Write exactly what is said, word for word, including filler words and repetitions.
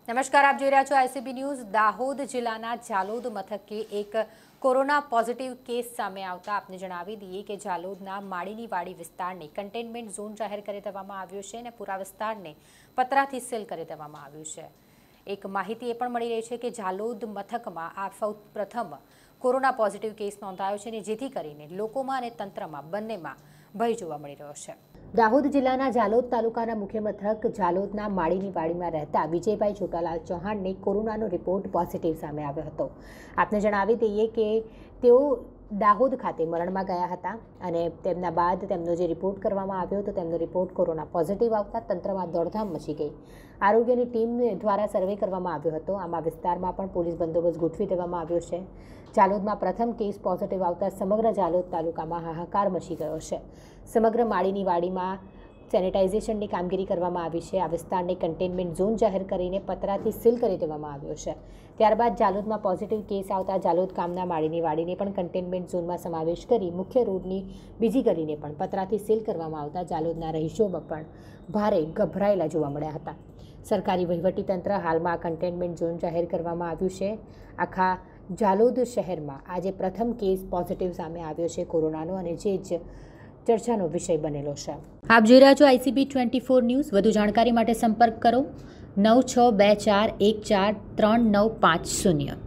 નમસ્કાર, આપ જોઈ રહ્યા છો આઈસીબી ન્યૂઝ। દાહોદ જિલ્લાના ઝાલોદ મથકે એક કોરોના પોઝિટિવ કેસ સામે આવતા આપને જણાવી દઈએ કે ઝાલોદના માળીની વાડી વિસ્તારને કન્ટેનમેન્ટ ઝોન જાહેર કરી દેવામાં આવ્યો છે અને પૂરા વિસ્તારને પતરાથી સીલ કરી દેવામાં આવ્યું છે। એક માહિતી એ પણ મળી રહી છે કે ઝાલોદ મથકમાં આ સૌ પ્રથમ કોરોના પોઝિટિવ કેસ નોંધાયો છે અને જેથી કરીને લોકોમાં અને તંત્રમાં બંનેમાં ભય જોવા મળી રહ્યો છે। દાહોદ જિલ્લાના ઝાલોદ તાલુકાના મુખ્ય મથક ઝાલોદના માળીની વાડીમાં રહેતા વિજયભાઈ છોટાલાલ ચૌહાણને કોરોનાનો રિપોર્ટ પોઝિટિવ સામે આવ્યો હતો। આપને જણાવી દઈએ કે તેઓ દાહોદ ખાતે મરણમાં ગયા હતા અને તેમના બાદ તેમનો જે રિપોર્ટ કરવામાં આવ્યો તો તેમનો રિપોર્ટ કોરોના પોઝિટિવ આવતા તંત્રમાં દોડધામ મચી ગઈ। આરોગ્યની ટીમ દ્વારા સર્વે કરવામાં આવ્યો હતો। આમાં વિસ્તારમાં પણ પોલીસ બંદોબસ્ત ગોઠવી દેવામાં આવ્યો છે। ઝાલોદમાં પ્રથમ કેસ પોઝિટિવ આવતા સમગ્ર ઝાલોદ તાલુકામાં હાહાકાર મચી ગયો છે। સમગ્ર માળીની વાડીમાં સેનિટાઇઝેશનની કામગીરી કરવામાં આવી છે। આ વિસ્તારને કન્ટેનમેન્ટ ઝોન જાહેર કરીને પતરાથી સીલ કરી દેવામાં આવ્યો છે। ત્યારબાદ ઝાલોદમાં પોઝિટિવ કેસ આવતા ઝાલોદ ગામના માળીની વાડીને પણ કન્ટેનમેન્ટ ઝોનમાં સમાવેશ કરી મુખ્ય રોડની બીજી ગલીને પણ પતરાથી સીલ કરવામાં આવતા ઝાલોદના રહીશોમાં પણ ભારે ગભરાયેલા જોવા મળ્યા હતા। સરકારી વહીવટીતંત્ર હાલમાં કન્ટેનમેન્ટ ઝોન જાહેર કરવામાં આવ્યું છે। આખા ઝાલોદ શહેરમાં આજે પ્રથમ કેસ પોઝિટિવ સામે આવ્યો છે કોરોનાનો અને જે જ ચર્ચાનો વિષય બનેલો છે। આપ જોઈ રહ્યા છો આઈસીબી ટ્વેન્ટી ફોર ન્યૂઝ। વધુ જાણકારી માટે સંપર્ક કરો નવ છ બે ચાર એક ચાર ત્રણ નવ પાંચ શૂન્ય।